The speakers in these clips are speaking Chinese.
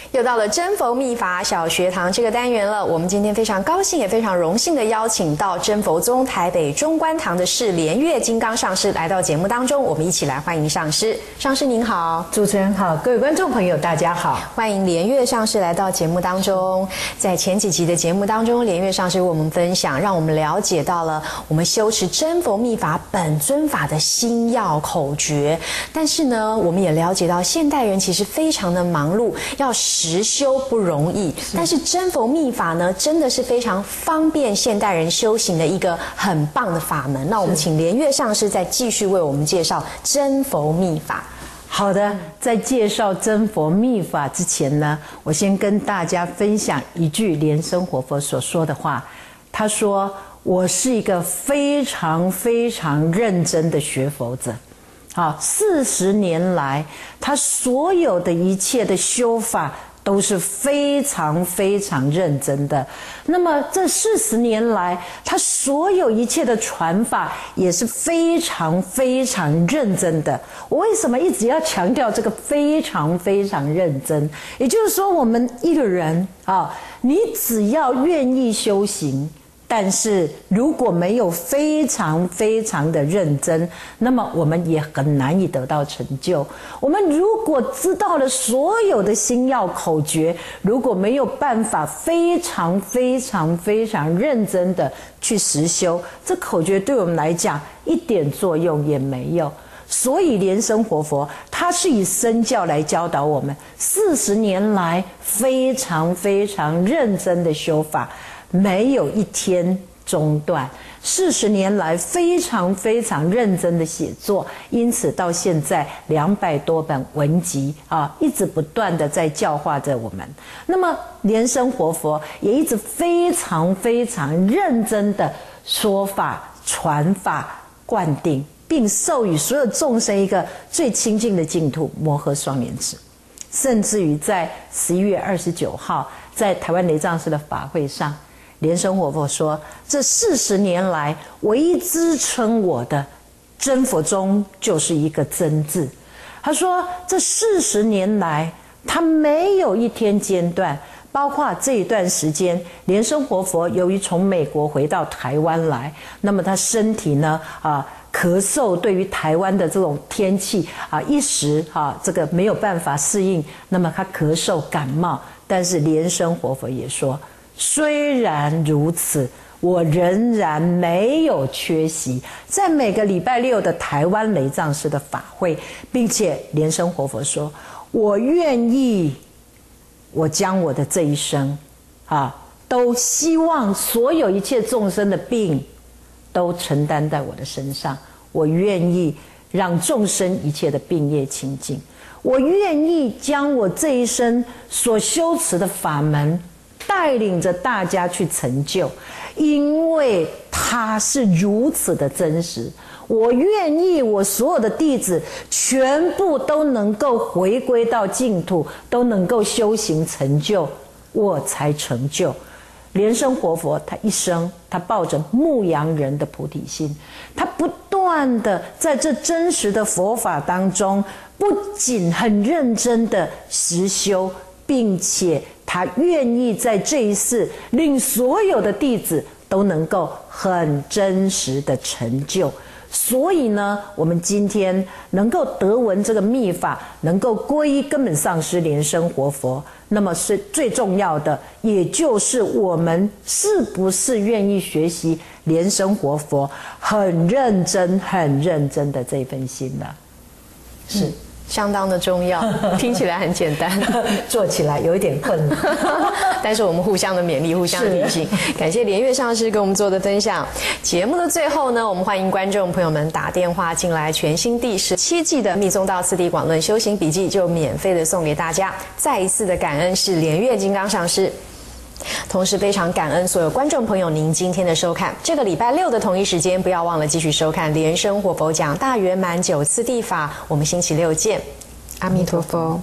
又到了真佛密法小学堂这个单元了。我们今天非常高兴，也非常荣幸的邀请到真佛宗台北中观堂的释莲月金刚上师来到节目当中，我们一起来欢迎上师。上师您好。 主持人好，各位观众朋友大家好， 欢迎莲月上师来到节目当中。在前几集的节目当中，莲月上师为我们分享，让我们了解到了我们修持真佛密法本尊法的心要口诀。但是呢，我们也了解到现代人其实非常的忙碌，要实修不容易。但是真佛密法呢，真的是非常方便现代人修行的一个很棒的法门。那我们请莲月上师再继续为我们介绍真佛密法。 好的，在介绍真佛密法之前呢，我先跟大家分享一句莲生活佛所说的话。他说：“我是一个非常非常认真的学佛者。好，40年来，他所有的一切的修法都是非常非常认真的。那么这40年来，他所有一切的传法也是非常非常认真的。我为什么一直要强调这个非常非常认真？也就是说，我们一个人啊，你只要愿意修行，但是如果没有非常非常的认真，那么我们也很难以得到成就。我们如果知道了所有的心要口诀，如果没有办法非常非常非常认真的去实修，这口诀对我们来讲一点作用也没有。所以莲生活佛他是以身教来教导我们40年来非常非常认真的修法，没有一天中断，40年来非常非常认真的写作，因此到现在200多本文集啊，一直不断的在教化着我们。那么莲生活佛也一直非常非常认真的说法、传法、灌顶，并授予所有众生一个最亲近的净土摩诃双莲池。甚至于在11月29号，在台湾雷藏寺的法会上，莲生活佛说，这40年来唯一支撑我的真佛宗就是一个真字。他说这40年来他没有一天间断，包括这一段时间莲生活佛由于从美国回到台湾来，那么他身体呢咳嗽，对于台湾的这种天气一时这个没有办法适应，那么他咳嗽感冒。但是莲生活佛也说，虽然如此，我仍然没有缺席在每个礼拜六的台湾雷藏寺的法会，并且莲生活佛说，我愿意，我将我的这一生都希望所有一切众生的病都承担在我的身上，我愿意让众生一切的病业清净，我愿意将我这一生所修持的法门带领着大家去成就，因为它是如此的真实。我愿意我所有的弟子全部都能够回归到净土，都能够修行成就，我才成就。莲生活佛他一生他抱着牧羊人的菩提心，他不断的在这真实的佛法当中，不仅很认真的实修，并且他愿意在这一世令所有的弟子都能够很真实的成就。所以呢，我们今天能够得闻这个密法，能够皈依根本上师莲生活佛，那么是最重要的，也就是我们是不是愿意学习莲生活佛很认真很认真的这份心呢？是相当的重要，听起来很简单， 做起来有一点困难， 但是我们互相的勉励，互相的提醒。感谢莲月上师跟我们做的分享。节目的最后呢，我们欢迎观众朋友们打电话进来，全新第17季的密宗道次第广论修行笔记就免费的送给大家。再一次的感恩是莲月金刚上师。同时非常感恩所有观众朋友您今天的收看。这个礼拜六的同一时间，不要忘了继续收看莲生活佛讲大圆满9次第法。我们星期六见，阿弥陀佛。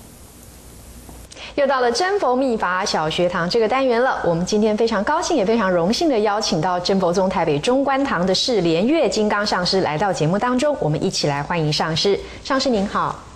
又到了真佛密法小学堂这个单元了。我们今天非常高兴，也非常荣幸的邀请到真佛宗台北中观堂的释莲月金刚上师来到节目当中，我们一起来欢迎上师。上师您好。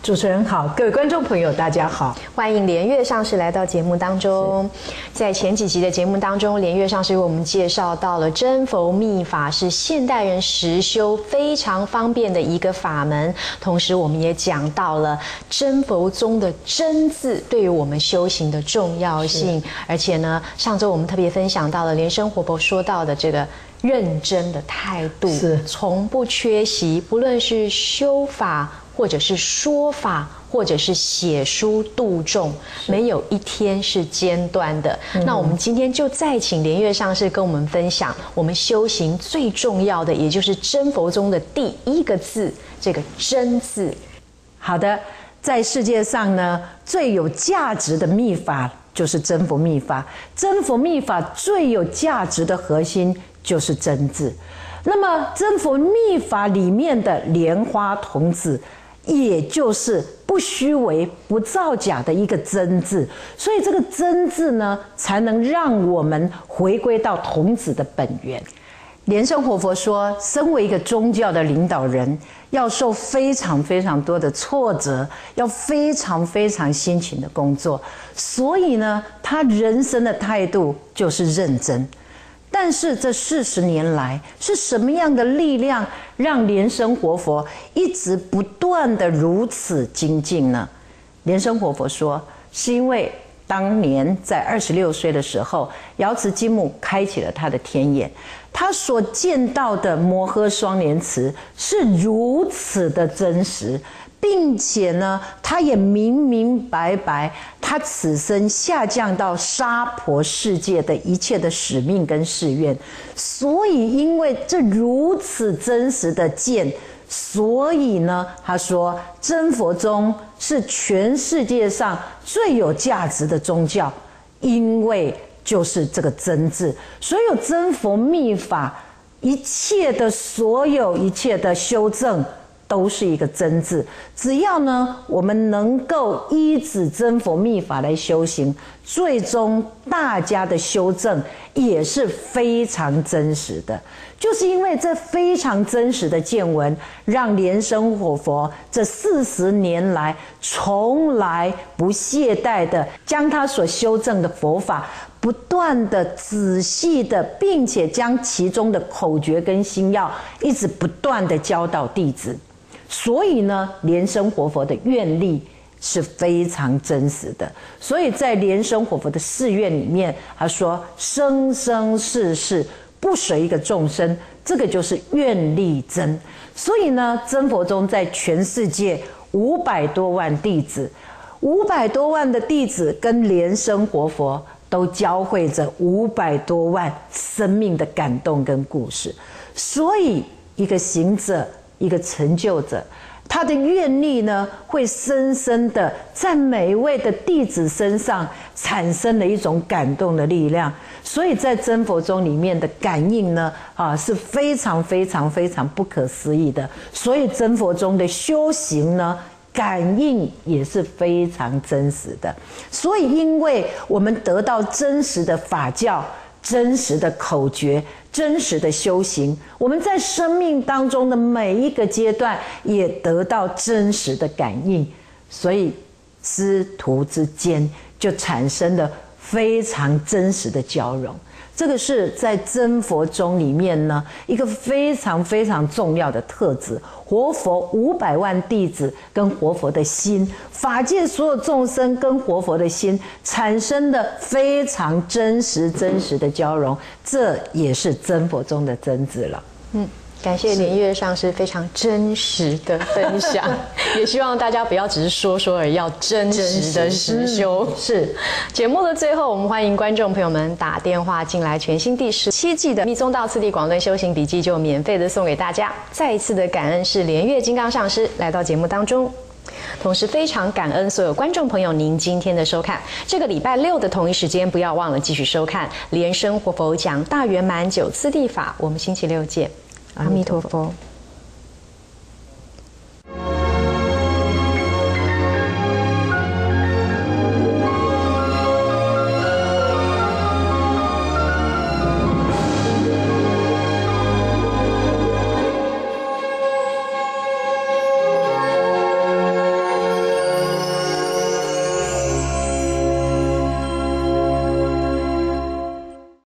主持人好，各位观众朋友大家好， 欢迎连月上师来到节目当中。在前几集的节目当中，连月上师为我们介绍到了真佛密法是现代人实修非常方便的一个法门，同时我们也讲到了真佛宗的真字对于我们修行的重要性，而且呢，上周我们特别分享到了莲生活佛说到的这个认真的态度， 是从不缺席，不论是修法或者是说法，或者是写书度众，没有一天是间断的。那我们今天就再请莲月上师跟我们分享，我们修行最重要的，也就是真佛宗的第一个字，这个真字。 好的，在世界上呢，最有价值的密法就是真佛密法。真佛密法最有价值的核心就是真字。那么真佛密法里面的莲花童子，也就是不虚伪、不造假的一个真字，所以这个真字呢，才能让我们回归到童子的本源。莲生活佛说，身为一个宗教的领导人，要受非常非常多的挫折，要非常非常辛勤的工作，所以呢，他人生的态度就是认真。但是这40年来，是什么样的力量让莲生活佛一直不断的如此精进呢？莲生活佛说，是因为当年在26岁的时候，瑶池金母开启了他的天眼，他所见到的摩诃双莲池是如此的真实，并且呢，他也明明白白，他此生下降到娑婆世界的一切的使命跟誓愿。所以因为这如此真实的见，所以呢，他说真佛宗是全世界上最有价值的宗教，因为就是这个真字。所有真佛密法，一切的修正，都是一个真字。只要呢，我们能够依止真佛密法来修行，最终大家的修正也是非常真实的。就是因为这非常真实的见闻，让莲生活佛这40年来从来不懈怠的将他所修正的佛法不断的仔细的，并且将其中的口诀跟心要一直不断的教导弟子。所以呢，莲生活佛的愿力是非常真实的。所以在莲生活佛的誓愿里面，他说生生世世不随一个众生，这个就是愿力真。所以呢，真佛宗在全世界500多万弟子，500多万的弟子跟莲生活佛都教会着500多万生命的感动跟故事。所以一个行者，一个成就者，他的愿力呢，会深深的在每一位的弟子身上产生了一种感动的力量。所以在真佛宗里面的感应呢，是非常非常非常不可思议的。所以真佛宗的修行呢，感应也是非常真实的。所以因为我们得到真实的法教，真实的口诀，真实的修行，我们在生命当中的每一个阶段也得到真实的感应，所以师徒之间就产生了非常真实的交融。这个是在真佛宗里面呢，一个非常非常重要的特质。活佛500万弟子跟活佛的心，法界所有众生跟活佛的心产生的非常真实的交融，这也是真佛宗的真字了。 感谢莲月上师非常真实的分享，也希望大家不要只是说说而已，要真实的实修。 是节目的最后，我们欢迎观众朋友们打电话进来，全新第17季的密宗道次第广论修行笔记就免费的送给大家。再一次的感恩是莲月金刚上师来到节目当中。同时非常感恩所有观众朋友您今天的收看。这个礼拜6的同一时间，不要忘了继续收看莲生活佛讲大圆满9次第法。我们星期六见，阿弥陀佛。